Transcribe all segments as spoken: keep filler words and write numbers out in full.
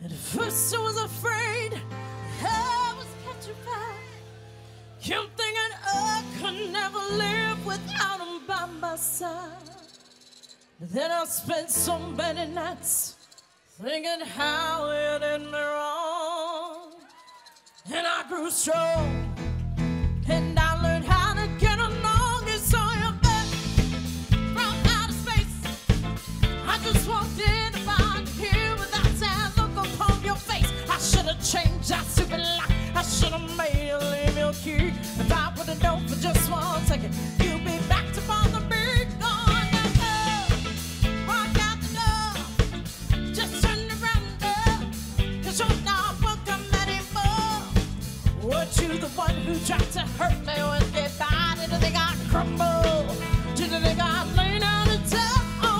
At first I was afraid, I was petrified, kept thinking I could never live without him by my side. But then I spent so many nights thinking how it did me wrong, and I grew strong, and I learned how to get along. And so you're back from outer space. I just walked in about here with that sad look upon your face. I should have changed that stupid lock. I should have made you leave your key. If I would have known for just one second you'd be back to bother me. Gone that door, walk out the door, just turn around there, 'cause you're not welcome anymore. Weren't you the one who tried to hurt me with your body? Did they got crumble? Did they got laid out of town?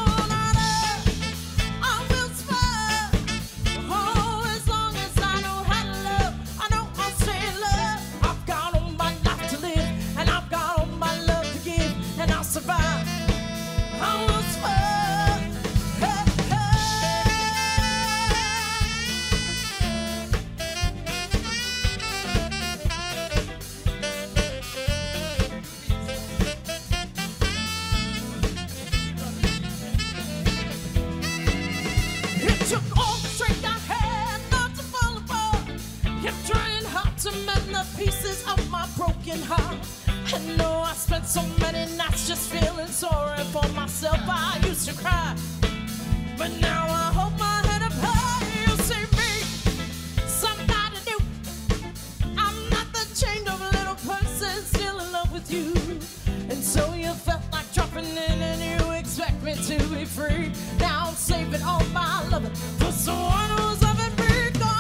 Pieces of my broken heart. I know I spent so many nights just feeling sorry for myself. I used to cry, but now I hold my head up high. You see me, somebody new. I'm not the chained up little person still in love with you. And so you felt like dropping in and you expect me to be free. Now I'm saving all my loving for someone who's loving me.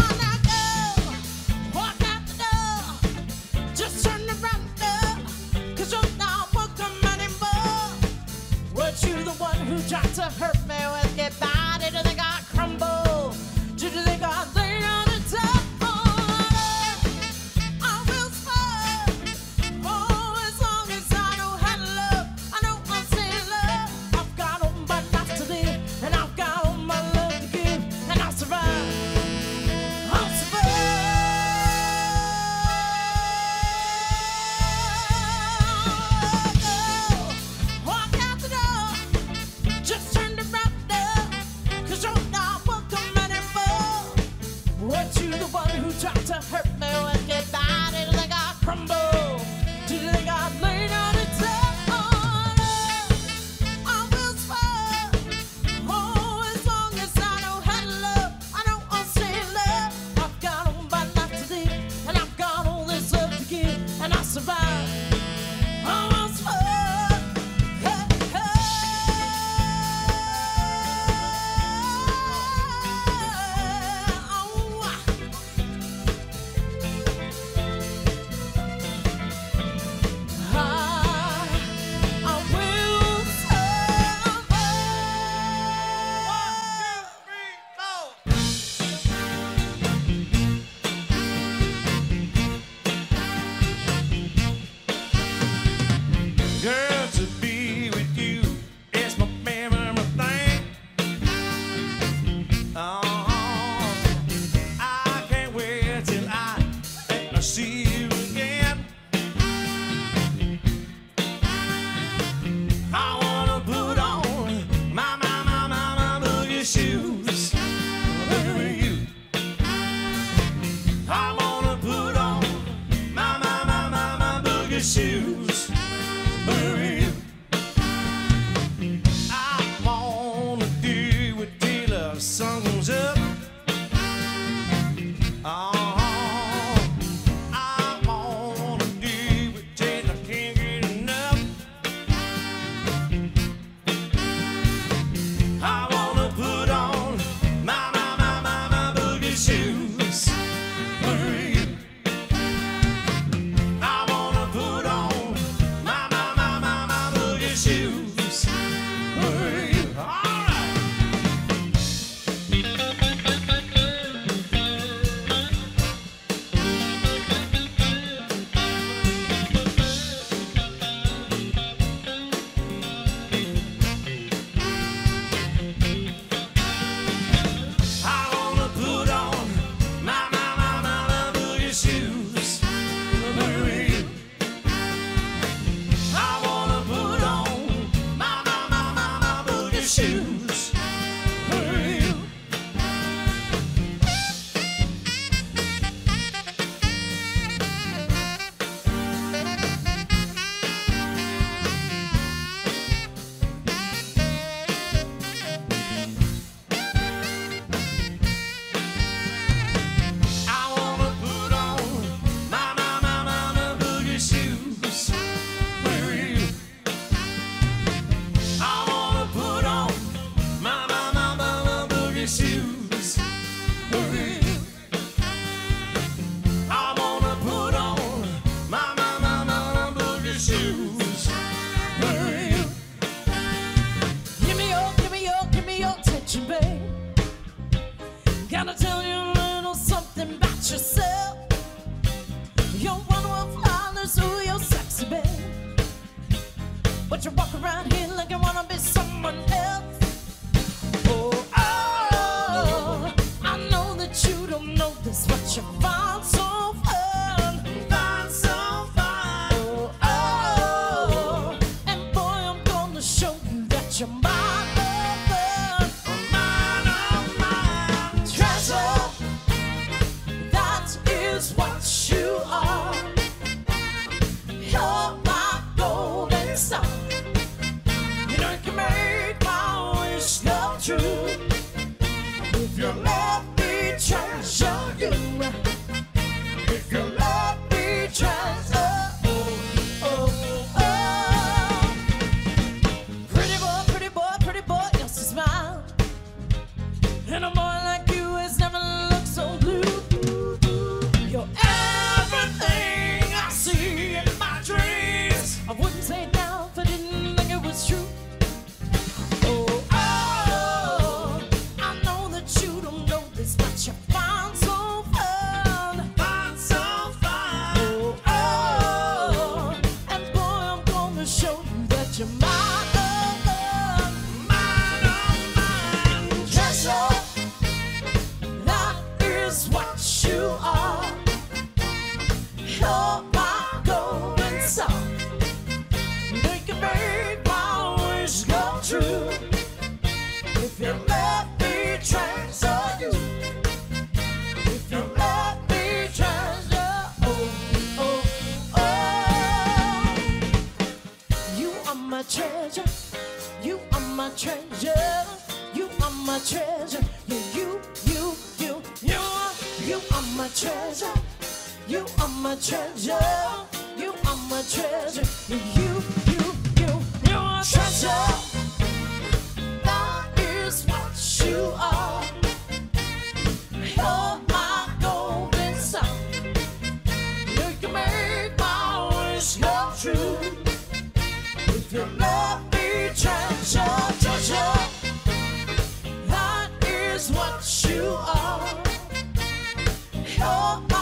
You the one who tried to hurt me with your body? Do they got crumble? Do they got laid on the top? I will smile. Oh, as long as I know how to love, I know I'll say love. I've got all my life to live, and I've got all my love to give, and I'll survive. I'll survive. Walk out the door, just turn around there, 'cause you're not welcome anymore. Weren't you the one who tried to hurt me with your body? Do they got crumble? Do they got laid on the top? I will smile. Oh, as long as I know how to love, I know I'll say love. I've got all my life to live, and I've got all this love to give, and I'll survive. I will smile. Hey, Girl, to be with you is my favorite thing. Oh, I can't wait till I see you again. I wanna put on my, my, my, my, my boogie shoes. Look at you. I wanna put on my, my, my, my, my boogie shoes. I wanna do it till the sun comes up. Oh, I wanna do it till I can't get enough. I wanna put on my, my, my, my, my boogie shoes for you. I wanna put on my, my, my, my, my boogie shoes for you. All right. for real. I wanna put on my, my, my, my boogie shoes for real. Give me your, give me your, give me your attention, babe. Gotta tell you a little something about yourself. You're one of flowers, ooh, you're sexy, babe. But you walk around here like you wanna be someone else. Oh, oh, I know that you don't know this, but you find so fun, Find so fine. oh, oh, and boy, I'm gonna show you that you're mine, oh, Mine, oh, mine. treasure. That is what you are. You're my golden sun. You know you can make my wish come true. If you let me treasure you, if you let me treasure, oh, oh, oh. Pretty boy, pretty boy, pretty boy, yes, you smile. And a boy like you has never looked so blue. You're everything I see in my dreams. I wouldn't say it now if I didn't think it was true. Oh, oh, I know that you don't know this, but you find so fun. Find so fine. Oh, oh, and boy, I'm gonna show you that you're my love. Mine, oh, mine. Treasure, that is what you are. You're my golden sun. You can make my wish come true. If you let me treasure you, if you let me treasure, oh, oh, oh. You are my treasure, you are my treasure, you are my treasure, you, you, you, you, you are, you are my treasure, you are my treasure, you are my treasure, you, you, you, you, you are treasure. That is what you are. You're my golden sun. You can make my wish come true. If you let me treasure, treasure, that is what you are. You're my